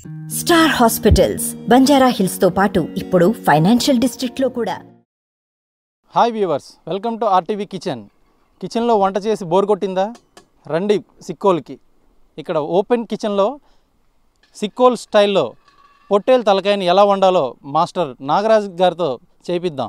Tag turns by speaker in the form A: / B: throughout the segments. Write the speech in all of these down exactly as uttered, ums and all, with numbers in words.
A: Star hospitals Banjara hills తో పాటు ఇప్పుడు ఫైనాన్షియల్ డిస్ట్రిక్ట్ లో కూడా.
B: Hi viewers, welcome to RTV kitchen. కిచెన్లో వంట చేసి బోర్ కొట్టిందా? రండి సిక్కోల్కి. ఇక్కడ ఓపెన్ కిచెన్లో సిక్కోల్ స్టైల్లో పొట్టేలు తలకాయని ఎలా వండాలో మాస్టర్ నాగరాజ్ గారితో చేపిద్దాం.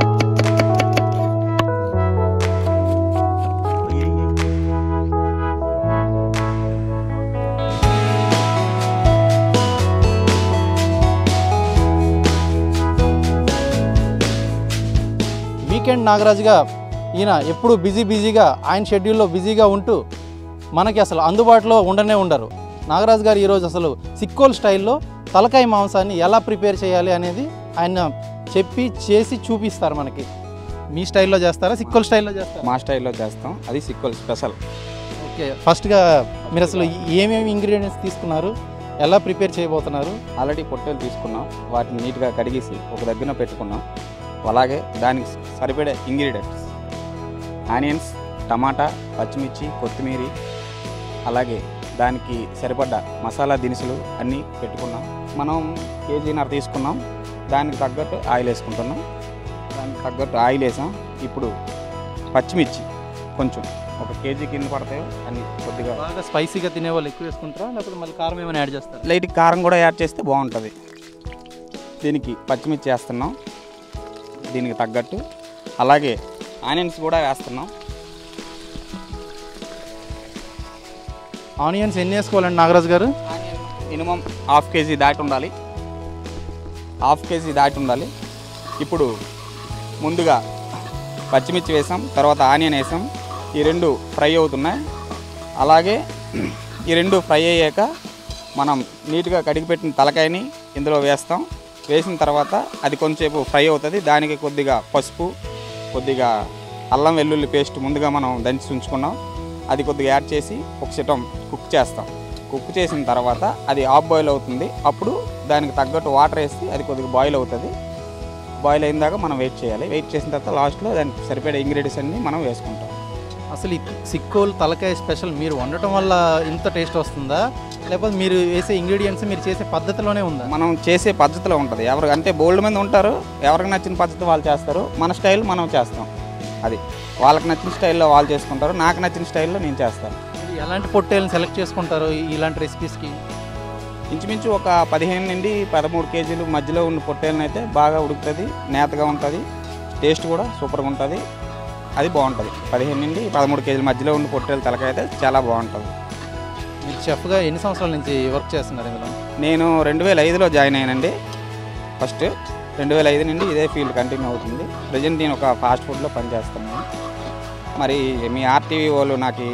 B: వీకెండ్ నాగరాజుగా ఈయన ఎప్పుడు బిజీ బిజీగా ఆయన షెడ్యూల్లో బిజీగా ఉంటూ మనకి అసలు అందుబాటులో ఉండనే ఉండరు. నాగరాజు గారు ఈరోజు అసలు సిక్కోల్ స్టైల్లో తలకాయ మాంసాన్ని ఎలా ప్రిపేర్ చేయాలి అనేది ఆయన చెప్పి చేసి చూపిస్తారు మనకి. మీ స్టైల్లో చేస్తారా, సిక్కోల్ స్టైల్లో చేస్తారా?
C: మా స్టైల్లో చేస్తాం, అది సిక్కోల్ స్పెషల్.
B: ఓకే, ఫస్ట్గా మీరు అసలు ఏమేమి ఇంగ్రీడియంట్స్ తీసుకున్నారు, ఎలా ప్రిపేర్ చేయబోతున్నారు?
C: ఆల్రెడీ పొట్టేలు తీసుకున్నాం, వాటిని నీట్గా కడిగేసి ఒక దగ్గర పెట్టుకున్నాం. అలాగే దానికి సరిపడే ఇంగ్రీడియంట్స్ ఆనియన్స్, టమాటా, పచ్చిమిర్చి, కొత్తిమీర, అలాగే దానికి సరిపడ్డ మసాలా దినుసులు అన్నీ పెట్టుకున్నాం. మనం కేజీన్నర తీసుకున్నాం, దానికి తగ్గట్టు ఆయిల్ వేసుకుంటున్నాం. దానికి తగ్గట్టు ఆయిల్ వేసాం. ఇప్పుడు పచ్చిమిర్చి కొంచెం ఒక కేజీ కింద పడతాయి అన్ని. కొద్దిగా
B: బాగా స్పైసీగా తినేవాళ్ళు ఎక్కువ వేసుకుంటారా, లేకపోతే మళ్ళీ కారం ఏమైనా యాడ్ చేస్తారా?
C: లైట్ కారం కూడా యాడ్ చేస్తే బాగుంటుంది. దీనికి పచ్చిమిర్చి వేస్తున్నాం దీనికి తగ్గట్టు. అలాగే ఆనియన్స్ కూడా వేస్తున్నాం.
B: ఆనియన్స్ ఎన్ని వేసుకోవాలండి నాగరాజు గారు?
C: ఆనియన్ మినిమం హాఫ్ కేజీ దాటి ఉండాలి, హాఫ్ కేజీ దాటి ఉండాలి. ఇప్పుడు ముందుగా పచ్చిమిర్చి వేసాం, తర్వాత ఆనియన్ వేసాం. ఈ రెండు ఫ్రై అవుతున్నాయి. అలాగే ఈ రెండు ఫ్రై అయ్యాక మనం నీట్గా కడిగిపెట్టిన తలకాయని ఇందులో వేస్తాం. వేసిన తర్వాత అది కొంచెంసేపు ఫ్రై అవుతుంది. దానికి కొద్దిగా పసుపు, కొద్దిగా అల్లం వెల్లుల్లి పేస్ట్ ముందుగా మనం దంచి ఉంచుకున్నాం, అది కొద్దిగా యాడ్ చేసి ఒక సిటం కుక్ చేస్తాం. కుక్ చేసిన తర్వాత అది హాఫ్ బాయిల్ అవుతుంది. అప్పుడు దానికి తగ్గట్టు వాటర్ వేసి అది కొద్దిగా బాయిల్ అవుతుంది. బాయిల్ అయిన దాకా మనం వెయిట్ చేయాలి. వెయిట్ చేసిన తర్వాత లాస్ట్లో దానికి సరిపడే ఇంగ్రీడియంట్స్ అన్నీ మనం వేసుకుంటాం.
B: అసలు ఈ సిక్కోల్ తలకాయ స్పెషల్ మీరు వండటం వల్ల ఇంత టేస్ట్ వస్తుందా, లేకపోతే మీరు వేసే ఇంగ్రీడియంట్స్ మీరు చేసే పద్ధతిలోనే ఉందా?
C: మనం చేసే పద్ధతిలో ఉంటుంది. ఎవరు అంటే బోల్డ్ మంది ఉంటారు, ఎవరికి నచ్చిన పద్ధతి వాళ్ళు చేస్తారు. మన స్టైల్ మనం చేస్తాం. అది వాళ్ళకి నచ్చిన స్టైల్లో వాళ్ళు చేసుకుంటారు, నాకు నచ్చిన స్టైల్లో నేను చేస్తాను.
B: ఎలాంటి పొట్టేలను సెలెక్ట్ చేసుకుంటారు ఇలాంటి రెసిపీస్కి?
C: ఇంచుమించు ఒక పదిహేను నుండి పదమూడు కేజీలు మధ్యలో ఉన్న పొట్టేలను అయితే బాగా ఉడుకుతుంది, నేతగా ఉంటుంది, టేస్ట్ కూడా సూపర్గా ఉంటుంది. అది బాగుంటుంది. పదిహేను నుండి పదమూడు కేజీల మధ్యలో ఉన్న పొట్టేలు తలకాయ అయితే చాలా బాగుంటుంది.
B: మీరు చెఫ్గా ఎన్ని సంవత్సరాల నుంచి వర్క్ చేస్తున్నారు ఇందులో?
C: నేను రెండు వేల ఐదులో జాయిన్ అయ్యానండి. ఫస్ట్ రెండు వేల ఐదు నుండి ఇదే ఫీల్డ్ కంటిన్యూ అవుతుంది. ప్రజెంట్ నేను ఒక ఫాస్ట్ ఫుడ్లో పనిచేస్తున్నాను. మరి మీ ఆర్టీవీ వాళ్ళు నాకు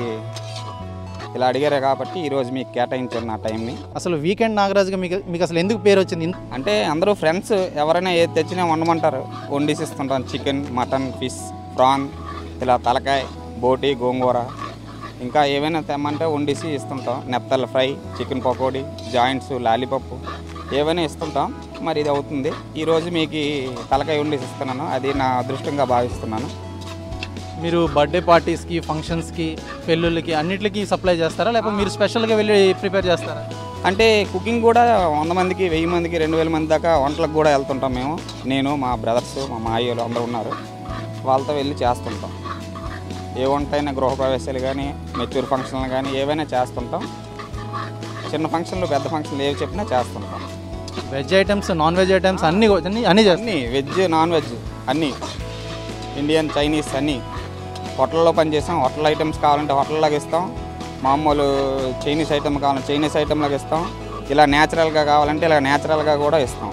C: ఇలా అడిగారే కాబట్టి ఈరోజు మీకు కేటాయించాను నా టైంని.
B: అసలు వీకెండ్ నాగరాజుగా మీకు మీకు అసలు ఎందుకు పేరు వచ్చింది?
C: అంటే అందరూ ఫ్రెండ్స్ ఎవరైనా ఏది తెచ్చినా వండమంటారు, వండిసి ఇస్తుంటాను. చికెన్, మటన్, ఫిష్, ప్రాన్, ఇలా తలకాయ, బోటి, గోంగూర, ఇంకా ఏమైనా తెమ్మంటే వండిసి ఇస్తుంటాం. నెత్తల fry, chicken pakodi, joints, lollipop ఏవైనా ఇస్తుంటాం. మరి ఇది అవుతుంది. ఈరోజు మీకు తలకాయ వండిసి ఇస్తున్నాను, అది నా అదృష్టంగా భావిస్తున్నాను.
B: మీరు బర్త్డే పార్టీస్కి, ఫంక్షన్స్కి, పెళ్ళిళ్ళకి అన్నిటికీ సప్లై చేస్తారా, లేకపోతే మీరు స్పెషల్గా వెళ్ళి ప్రిపేర్ చేస్తారా?
C: అంటే కుకింగ్ కూడా వంద మందికి, వెయ్యి మందికి, రెండు వేల మంది దాకా వంటలకు కూడా వెళ్తుంటాం మేము. నేను, మా బ్రదర్స్, మా మాయ్యలు అందరూ ఉన్నారు, వాళ్ళతో వెళ్ళి చేస్తుంటాం. ఏ వంట అయినా గృహప్రవేశాలు కానీ, మెచ్యూర్ ఫంక్షన్లు కానీ ఏవైనా చేస్తుంటాం. చిన్న ఫంక్షన్లు, పెద్ద ఫంక్షన్లు ఏవి చెప్పినా చేస్తుంటాం.
B: Veg items, non veg items అన్నీ అన్నీ అన్నీ
C: అన్నీ వెజ్, నాన్ వెజ్ అన్నీ, ఇండియన్, చైనీస్ అన్నీ. హోటల్లో పనిచేస్తాం. హోటల్ ఐటమ్స్ కావాలంటే హోటల్లాగా ఇస్తాం, మామూలు చైనీస్ ఐటమ్ కావాలంటే చైనీస్ ఐటమ్లాగా ఇస్తాం, ఇలా న్యాచురల్గా కావాలంటే ఇలా న్యాచురల్గా కూడా ఇస్తాం.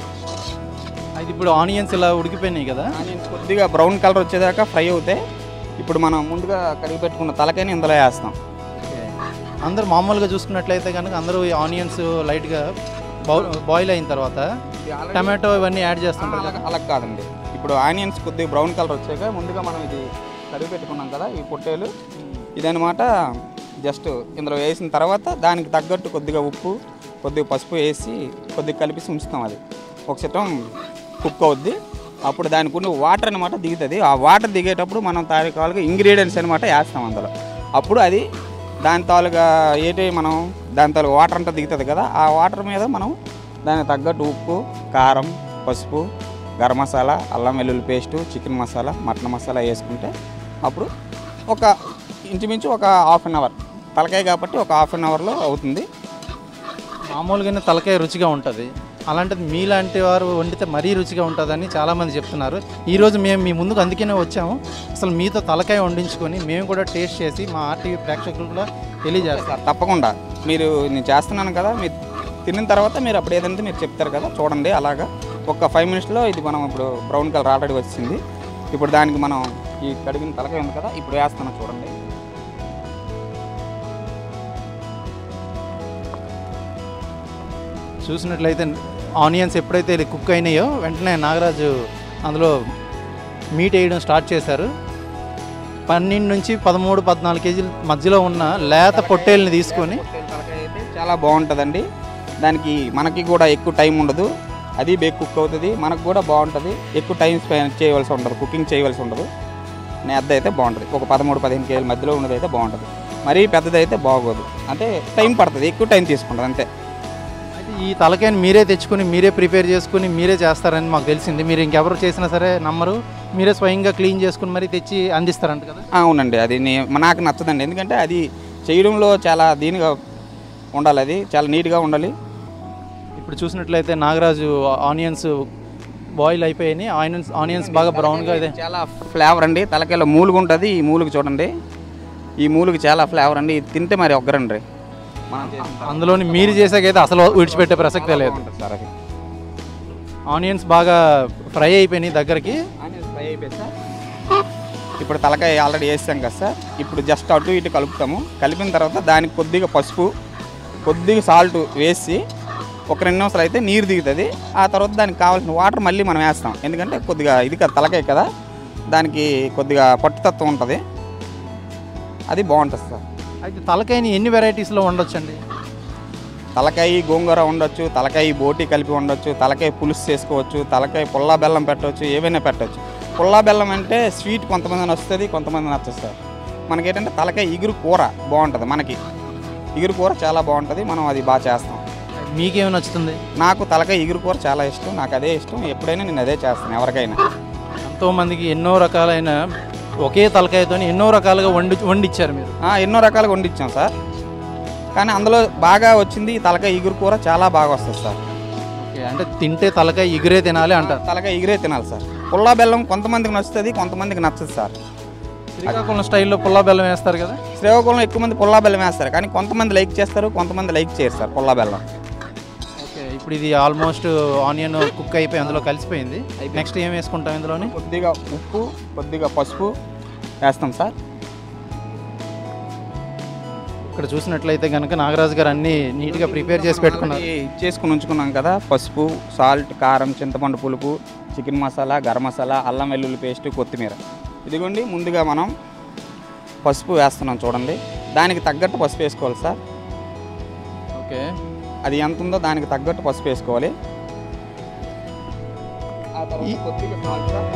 B: అది ఇప్పుడు ఆనియన్స్ ఇలా ఉడికిపోయినాయి కదా,
C: ఆనియన్స్ కొద్దిగా బ్రౌన్ కలర్ వచ్చేదాకా ఫ్రై అవుతాయి. ఇప్పుడు మనం ముందుగా కడిగి పెట్టుకున్న తలకాయని ఇందులో వేస్తాం.
B: అందరూ మామూలుగా చూసుకున్నట్లయితే కనుక అందరూ ఈ ఆనియన్స్ లైట్గా బాయిల్ అయిన తర్వాత టమాటో ఇవన్నీ యాడ్ చేస్తుంటారు.
C: అలా కాదండి. ఇప్పుడు ఆనియన్స్ కొద్దిగా బ్రౌన్ కలర్ వచ్చాక ముందుగా మనం ఇది కడిగి పెట్టుకున్నాం కదా, ఈ పొట్టేలు, ఇదనమాట జస్ట్ ఇందులో వేసిన తర్వాత దానికి తగ్గట్టు కొద్దిగా ఉప్పు, కొద్దిగా పసుపు వేసి కొద్దిగా కలిపి ఉంచుతాం. అది ఒక సిటం కుక్ అవుద్ది. అప్పుడు దానికి ఉన్న వాటర్ అనమాట దిగుతుంది. ఆ వాటర్ దిగేటప్పుడు మనం తారీఖాలుగా ఇంగ్రీడియంట్స్ అనమాట వేస్తాం అందులో. అప్పుడు అది దాని తాలుగా ఏంటి మనం దాని తాలూకు వాటర్ అంతా దిగుతుంది కదా, ఆ వాటర్ మీద మనం దానికి తగ్గట్టు ఉప్పు, కారం, పసుపు, గరం మసాలా, అల్లం వెల్లుల్లి paste, chicken masala, mutton masala వేసుకుంటే అప్పుడు ఒక ఇంచుమించు ఒక హాఫ్ అన్ అవర్, తలకాయ కాబట్టి ఒక హాఫ్ అన్ అవర్లో అవుతుంది.
B: మామూలుగానే తలకాయ రుచిగా ఉంటుంది, అలాంటిది మీలాంటి వారు వండితే మరీ రుచిగా ఉంటుందని చాలామంది చెప్తున్నారు. ఈరోజు మేము మీ ముందుకు అందుకనే వచ్చాము. అసలు మీతో తలకాయ వండించుకొని మేము కూడా టేస్ట్ చేసి మా ఆర్టీవీ ప్రేక్షకులు కూడా తెలియజేస్తారు.
C: తప్పకుండా మీరు నేను చేస్తున్నాను కదా, మీరు తిన్న తర్వాత మీరు అప్పుడు ఏదంటే మీరు చెప్తారు కదా, చూడండి. అలాగా ఒక ఫైవ్ మినిట్స్లో ఇది మనం ఇప్పుడు బ్రౌన్ కలర్ ఆల్రెడీ వచ్చింది. ఇప్పుడు దానికి మనం ఈ కడిగిన తలకాయ ఉంది కదా, ఇప్పుడు వేస్తున్నాం చూడండి.
B: చూసినట్లయితే ఆనియన్స్ ఎప్పుడైతే కుక్ అయినాయో వెంటనే నాగరాజు అందులో మీట్ వేయడం స్టార్ట్ చేశారు. పన్నెండు నుంచి పదమూడు పద్నాలుగు కేజీల మధ్యలో ఉన్న లేత పొట్టేల్ని తీసుకొని
C: తలకాయ అయితే చాలా బాగుంటుందండి. దానికి మనకి కూడా ఎక్కువ టైం ఉండదు, అది బేక్ కుక్ అవుతుంది, మనకు కూడా బాగుంటుంది. ఎక్కువ టైం స్పెండ్ చేయవలసి ఉండదు, కుకింగ్ చేయవలసి ఉండదు. నేద్ద అయితే బాగుంటుంది. ఒక పదమూడు పదిహేను కేజీల మధ్యలో ఉన్నది అయితే బాగుంటుంది. మరీ పెద్దదైతే బాగోదు, అంటే టైం పడుతుంది, ఎక్కువ టైం తీసుకుంటుంది అంతే.
B: ఈ తలకాయని మీరే తెచ్చుకొని మీరే ప్రిపేర్ చేసుకుని మీరే చేస్తారని మాకు తెలిసింది. మీరు ఇంకెవరు చేసినా సరే నమ్మరు, మీరే స్వయంగా క్లీన్ చేసుకుని మరీ తెచ్చి అందిస్తారంట కదా?
C: అవునండి, అది నే నాకు నచ్చదండి. ఎందుకంటే అది చేయడంలో చాలా దీనిగా ఉండాలి, అది చాలా నీట్గా ఉండాలి.
B: ఇప్పుడు చూసినట్లయితే నాగరాజు ఆనియన్స్ బాయిల్ అయిపోయాయి. ఆనియన్స్ ఆనియన్స్ బాగా బ్రౌన్గా ಇದೆ.
C: చాలా ఫ్లేవర్ అండి, తలకాయలో మూలుగు ఉంటుంది. ఈ మూలుగు చూడండి, ఈ మూలుగు చాలా ఫ్లేవర్ అండి. తింటే మరి ఒగ్గరండి.
B: అందులోని మీరు చేసాకైతే అసలు విడిచిపెట్టే ప్రసక్తే లేదు
C: సార్. అది
B: ఆనియన్స్ బాగా ఫ్రై అయిపోయినాయి దగ్గరికి.
C: ఆనియన్స్ ఫ్రై అయిపోయి సార్, ఇప్పుడు తలకాయ ఆల్రెడీ వేసాం కదా సార్. ఇప్పుడు జస్ట్ అటు ఇటు కలుపుతాము. కలిపిన తర్వాత దానికి కొద్దిగా పసుపు, కొద్దిగా సాల్ట్ వేసి ఒక రెండు నిమిషాలు అయితే నీరు దిగుతుంది. ఆ తర్వాత దానికి కావాల్సిన వాటర్ మళ్ళీ మనం వేస్తాం. ఎందుకంటే కొద్దిగా ఇది కదా తలకాయ కదా, దానికి కొద్దిగా పట్టుతత్వం ఉంటుంది, అది బాగుంటుంది సార్.
B: అయితే తలకాయని ఎన్ని వెరైటీస్లో వండొచ్చండి?
C: తలకాయ గోంగూర ఉండొచ్చు, తలకాయ బోటి కలిపి ఉండొచ్చు, తలకాయ పులుసు చేసుకోవచ్చు, తలకాయ పుల్లా బెల్లం పెట్టవచ్చు, ఏవైనా పెట్టవచ్చు. పుల్లా బెల్లం అంటే స్వీట్ కొంతమంది వస్తుంది, కొంతమంది నచ్చదు సార్. మనకేంటంటే తలకాయ ఇగురు కూర బాగుంటుంది. మనకి ఇగురు కూర చాలా బాగుంటుంది, మనం అది బాగా చేస్తాం.
B: మీకేమి నచ్చుతుంది?
C: నాకు తలకాయ ఇగురు కూర చాలా ఇష్టం, నాకు అదే ఇష్టం. ఎప్పుడైనా నేను అదే చేస్తాను ఎవరికైనా.
B: ఎంతోమందికి ఎన్నో రకాలైన ఒకే తలకాయతో ఎన్నో రకాలుగా వండి వండిచ్చారు మీరు.
C: ఎన్నో రకాలుగా వండిచ్చాం సార్, కానీ అందులో బాగా వచ్చింది తలకాయ ఇగురు కూర చాలా బాగా వస్తుంది సార్.
B: ఓకే, అంటే తింటే తలకాయ ఇగురే తినాలి అంటారు.
C: తలకాయ ఇగురే తినాలి సార్. పుల్లా బెల్లం కొంతమందికి నచ్చుతుంది, కొంతమందికి నచ్చదు సార్.
B: శ్రీకాకుళం స్టైల్లో పుల్లా బెల్లం వేస్తారు కదా?
C: శ్రీకాకుళంలో ఎక్కువ మంది పుల్లా బెల్లం వేస్తారు, కానీ కొంతమంది లైక్ చేస్తారు, కొంతమంది లైక్ చేయరు సార్ పుల్లా బెల్లం.
B: ఓకే, ఇప్పుడు ఇది ఆల్మోస్ట్ ఆనియన్ కుక్ అయిపోయి అందులో కలిసిపోయింది. నెక్స్ట్ ఏం వేసుకుంటాం ఇందులోని?
C: కొద్దిగా ఉప్పు, కొద్దిగా పసుపు వేస్తాం సార్.
B: ఇక్కడ చూసినట్లయితే కనుక నాగరాజు గారు అన్నీ నీట్గా ప్రిపేర్ చేసి పెట్టుకున్నారు.
C: చేసుకుని ఉంచుకున్నాం కదా, పసుపు, సాల్ట్, కారం, చింతపండు పులుపు, చికెన్ మసాలా, గరం మసాలా, అల్లం వెల్లుల్లి పేస్ట్, కొత్తిమీర. ఇదిగోండి ముందుగా మనం పసుపు వేస్తున్నాం చూడండి. దానికి తగ్గట్టు పసుపు వేసుకోవాలి సార్.
B: ఓకే,
C: అది ఎంత ఉందో దానికి తగ్గట్టు పసుపు వేసుకోవాలి. ఆ తర్వాత కొద్దిగా సాల్ట్ సార్.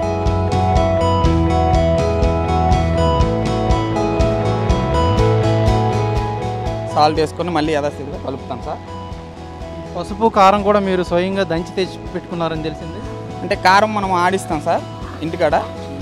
C: సాల్ట్ వేసుకొని మళ్ళీ యథాస్థితిగా కలుపుతాం సార్.
B: పసుపు కారం కూడా మీరు స్వయంగా దంచి తెచ్చి పెట్టుకున్నారని తెలిసింది.
C: అంటే కారం మనం ఆడిస్తాం సార్ ఇంటికాడ.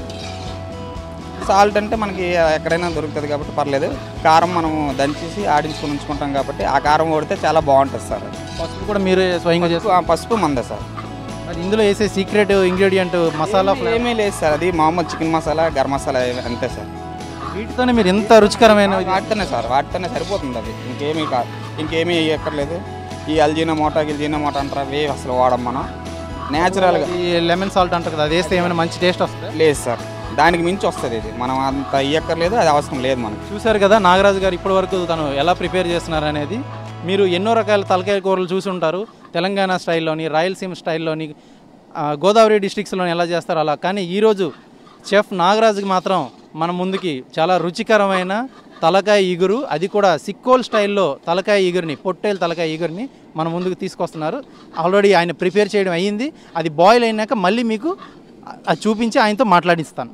C: సాల్ట్ అంటే మనకి ఎక్కడైనా దొరుకుతుంది కాబట్టి పర్లేదు. కారం మనము దంచేసి ఆడించుకొని ఉంచుకుంటాం కాబట్టి ఆ కారం కొడితే చాలా బాగుంటుంది సార్.
B: పసుపు కూడా మీరు స్వయంగా చేస్తారు?
C: పసుపు మందే సార్.
B: మరి ఇందులో వేసే సీక్రెట్ ఇంగ్రీడియంట్ మసాలా
C: ఏమీ లేదు సార్, అది మామూలు చికెన్ మసాలా, గరం మసాలా అంతే సార్.
B: వీటితోనే మీరు ఎంత రుచికరమైన
C: వాటితోనే సార్, వాటితోనే సరిపోతుంది అది. ఇంకేమీ కాదు, ఇంకేమీ వేయక్కర్లేదు. ఈ అల్జీనా మోటా గిల్జీనా మోటా అంటారా, అవి అసలు వాడం మనం. న్యాచురల్గా
B: ఈ లెమన్ సాల్ట్ అంటారు కదా, అది వేస్తే ఏమైనా మంచి టేస్ట్ వస్తుంది?
C: లేదు సార్, దానికి మించి వస్తుంది ఇది. మనం అంత ఇయ్యక్కర్లేదు, అది అవసరం లేదు మనకు.
B: చూశారు కదా నాగరాజు గారు ఇప్పటి వరకు తను ఎలా ప్రిపేర్ చేస్తున్నారు అనేది. మీరు ఎన్నో రకాల తలకాయ కూరలు చూసి ఉంటారు, తెలంగాణ స్టైల్లోని, రాయలసీమ స్టైల్లోని, గోదావరి డిస్ట్రిక్ట్స్లోని ఎలా చేస్తారు అలా. కానీ ఈరోజు చెఫ్ నాగరాజుకి మాత్రం మన ముందుకి చాలా రుచికరమైన తలకాయ ఇగురు, అది కూడా సిక్కోల్ స్టైల్లో తలకాయ ఇగురిని, పొట్టేలు తలకాయ ఇగురిని మన ముందుకు తీసుకొస్తున్నారు. ఆల్రెడీ ఆయన ప్రిపేర్ చేయడం అయ్యింది. అది బాయిల్ అయినాక మళ్ళీ మీకు అది చూపించి ఆయనతో మాట్లాడిస్తాను.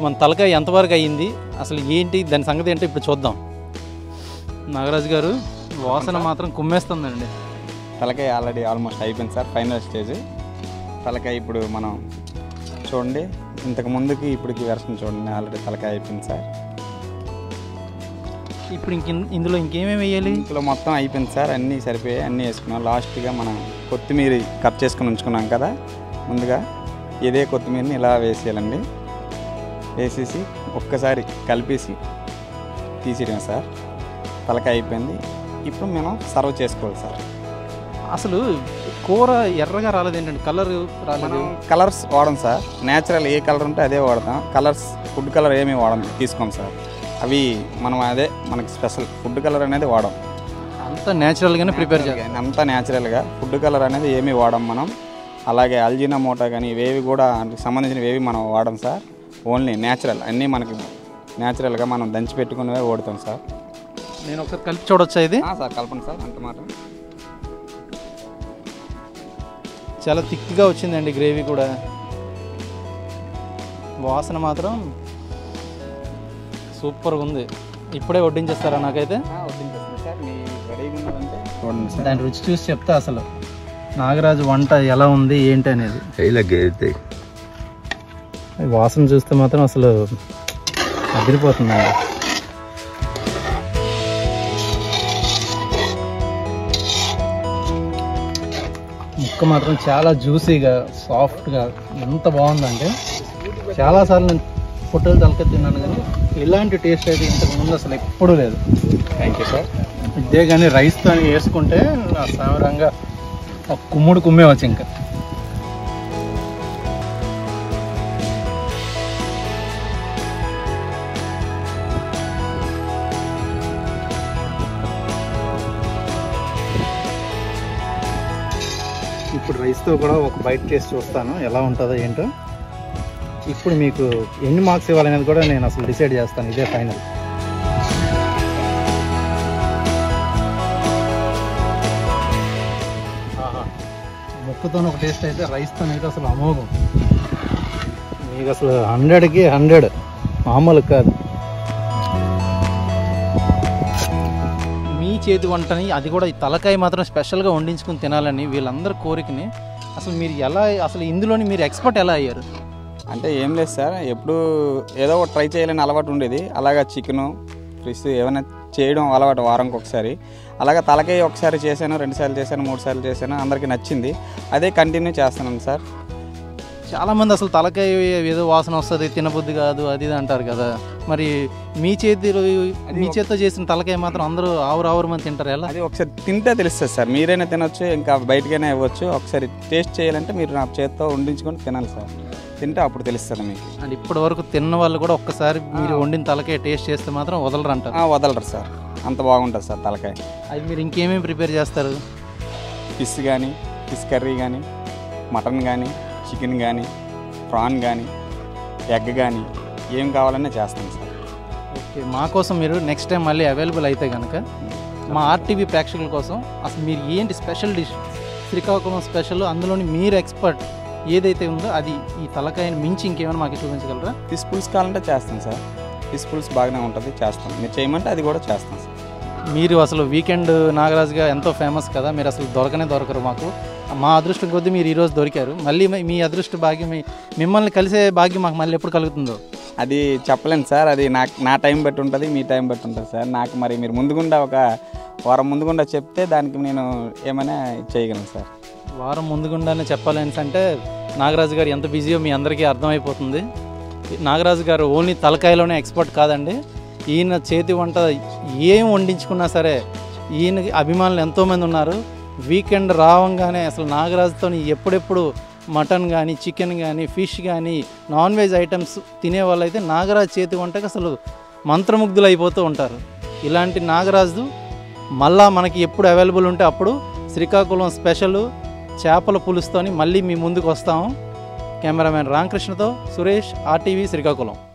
B: మన తలకాయ ఎంతవరకు అయ్యింది, అసలు ఏంటి దాని సంగతి ఏంటో ఇప్పుడు చూద్దాం. నాగరాజు గారు వాసన మాత్రం కుమ్మేస్తుందండి.
C: తలకాయ ఆల్రెడీ ఆల్మోస్ట్ అయిపోయింది సార్, ఫైనల్ స్టేజ్. తలకాయ ఇప్పుడు మనం చూడండి, ఇంతకు ముందుకి ఇప్పటికి వెర్షన్ చూడండి, ఆల్రెడీ తలకాయ అయిపోయింది సార్.
B: ఇప్పుడు ఇంక ఇందులో ఇంకేమేమి వేయాలి?
C: ఇందులో మొత్తం అయిపోయింది సార్, అన్నీ సరిపోయాయి, అన్నీ వేసుకున్నాం. లాస్ట్గా మనం కొత్తిమీర కట్ చేసుకుని ఉంచుకున్నాం కదా ముందుగా, ఇదే కొత్తిమీరని ఇలా వేసేయాలండి. వేసేసి ఒక్కసారి కలిపేసి తీసేయడం సార్. తలకాయ అయిపోయింది. ఇప్పుడు మనం సర్వ్ చేసుకోవాలి సార్.
B: అసలు కూర ఎర్రగా రాలేదు ఏంటంటే, కలర్ రాలేదు.
C: మనం కలర్స్ వాడం సార్, న్యాచురల్ ఏ కలర్ ఉంటే అదే వాడతాం. కలర్స్ ఫుడ్ కలర్ ఏమీ వాడం తీసుకోం సార్. అవి మనం అదే మనకి స్పెషల్ ఫుడ్ కలర్ అనేది వాడం.
B: అంతా న్యాచురల్గానే ప్రిపేర్ చేయాలి,
C: అంతా న్యాచురల్గా. ఫుడ్ కలర్ అనేది ఏమీ వాడం మనం. అలాగే అల్జినా మోటా కానీ ఇవేవి కూడా సంబంధించినవి ఏవి మనం వాడం సార్. ఓన్లీ న్యాచురల్, అన్నీ మనకి న్యాచురల్గా మనం దంచి పెట్టుకునేవే వాడుతాం సార్.
B: నేను ఒకసారి కలిపి చూడొచ్చా ఇది?
C: సార్ కలపండి సార్, అంత మాట.
B: చాలా థిక్గా వచ్చిందండి గ్రేవీ కూడా. వాసన మాత్రం సూపర్గా ఉంది. ఇప్పుడే వడ్డించేస్తారా నాకైతే? దాని రుచి చూసి చెప్తా అసలు నాగరాజు వంట ఎలా ఉంది ఏంటి అనేది. వాసన చూస్తే మాత్రం అసలు అదిరిపోతుందండి. ముక్క మాత్రం చాలా జ్యూసీగా సాఫ్ట్గా ఎంత బాగుందంటే, చాలాసార్లు నేను పొట్టలు తలక తిన్నాను కానీ ఇలాంటి టేస్ట్ అయితే ఇంతకు ముందు అసలు ఎప్పుడూ లేదు.
C: Thank you sir.
B: ఇదే కానీ రైస్తో వేసుకుంటే సామరంగా ఒక కుమ్ముడు కుమ్మేవచ్చు. ఇంకా ఇప్పుడు రైస్తో కూడా ఒక బైట్ టేస్ట్ చూస్తాను ఎలా ఉంటుందో ఏంటో. ఇప్పుడు మీకు ఎన్ని మార్క్స్ ఇవ్వాలనేది కూడా నేను అసలు డిసైడ్ చేస్తాను. ఇదే ఫైనల్. ముక్కతో ఒక టేస్ట్ అయితే, రైస్తో అయితే అసలు అమోఘం. మీకు అసలు హండ్రెడ్కి హండ్రెడ్, మామూలు కాదు. మీ చేతి వంటని, అది కూడా ఈ తలకాయ మాత్రం స్పెషల్గా వండించుకుని తినాలని వీళ్ళందరి కోరికని అసలు మీరు ఎలా, అసలు ఇందులోని మీరు ఎక్స్పర్ట్ ఎలా అయ్యారు?
C: అంటే ఏం లేదు సార్, ఎప్పుడు ఏదో ఒకటి ట్రై చేయాలని అలవాటు ఉండేది. అలాగా చికెను ఫిష్ ఏమైనా చేయడం అలవాటు వారంకి ఒకసారి. అలాగా తలకాయ ఒకసారి చేశాను, రెండు సార్లు చేశాను, మూడు సార్లు చేశాను, అందరికీ నచ్చింది. అదే కంటిన్యూ చేస్తున్నాను సార్.
B: చాలామంది అసలు తలకాయ ఏదో వాసన వస్తుంది, తినబుద్ధి కాదు, అది ఇది అంటారు కదా. మరి మీ చేతి మీ చేతితో చేసిన తలకాయ మాత్రం అందరూ ఆవురు ఆవురు మంది తింటారు. ఎలా?
C: అది ఒకసారి తింటే తెలుస్తుంది సార్. మీరైనా తినొచ్చు, ఇంకా బయటకైనా ఇవ్వచ్చు. ఒకసారి టేస్ట్ చేయాలంటే మీరు నా చేతితో వండించుకొని తినాలి సార్. తింటే అప్పుడు తెలుస్తుంది మీకు.
B: అండ్ ఇప్పటి వరకు తిన్న వాళ్ళు కూడా ఒక్కసారి మీరు వండిన తలకాయ టేస్ట్ చేస్తే మాత్రం వదలరు అంటారు.
C: వదలరు సార్, అంత బాగుంటుంది సార్ తలకాయ.
B: అది మీరు ఇంకేమేమి ప్రిపేర్ చేస్తారు?
C: ఫిష్ కానీ, ఫిష్ కర్రీ కానీ, మటన్ కానీ, చికెన్ కానీ, ప్రాన్ కానీ, ఎగ్ కానీ, ఏం కావాలన్నా చేస్తాను సార్.
B: ఓకే, మా కోసం మీరు నెక్స్ట్ టైం మళ్ళీ అవైలబుల్ అయితే కనుక మా ఆర్టీవీ ప్రేక్షకుల కోసం అసలు మీరు ఏంటి స్పెషల్ డిష్, శ్రీకాకుళం స్పెషల్, అందులోని మీరు ఎక్స్పర్ట్ ఏదైతే ఉందో అది ఈ తలకాయని మించి ఇంకేమైనా మాకు చూపించగలరా?
C: ఫిష్ పులుసు కావాలంటే చేస్తాను సార్. ఫిష్ పులుసు బాగానే ఉంటుంది, చేస్తాను. మీరు చేయమంటే అది కూడా చేస్తాను సార్.
B: మీరు అసలు వీకెండ్ నాగరాజుగా ఎంతో ఫేమస్ కదా, మీరు అసలు దొరకనే దొరకరు మాకు. మా అదృష్టం కొద్దీ మీరు ఈరోజు దొరికారు. మళ్ళీ మీ అదృష్ట భాగ్యం, మిమ్మల్ని కలిసే భాగ్యం మాకు మళ్ళీ ఎప్పుడు కలుగుతుందో
C: అది చెప్పలేను సార్. అది నాకు నా టైం బట్టి ఉంటుంది, మీ టైం బట్టి ఉంటుంది సార్. నాకు మరి మీరు ముందుగుండా ఒక వారం ముందుగుండా చెప్తే దానికి నేను ఏమైనా చేయగలను సార్.
B: వారం ముందుగుండానే చెప్పాలని అంటే నాగరాజు గారు ఎంత బిజీయో మీ అందరికీ అర్థమైపోతుంది. నాగరాజు గారు ఓన్లీ తలకాయలోనే ఎక్స్పర్ట్ కాదండి. ఈయన చేతి వంట ఏం వండించుకున్నా సరే ఈయనకి అభిమానులు ఎంతోమంది ఉన్నారు. వీకెండ్ రావంగానే అసలు నాగరాజుతో ఎప్పుడెప్పుడు మటన్ కానీ, చికెన్ కానీ, ఫిష్ కానీ, నాన్ వెజ్ ఐటమ్స్ తినేవాళ్ళు అయితే నాగరాజు చేతి వంటకి అసలు మంత్రముగ్ధులు అయిపోతూ ఉంటారు. ఇలాంటి నాగరాజు మళ్ళా మనకి ఎప్పుడు అవైలబుల్ ఉంటే అప్పుడు శ్రీకాకుళం స్పెషల్ చేపల పులుసుతోని మళ్ళీ మీ ముందుకు వస్తాము. కెమెరామెన్ రామకృష్ణతో సురేష్, ఆర్టీవీ శ్రీకాకుళం.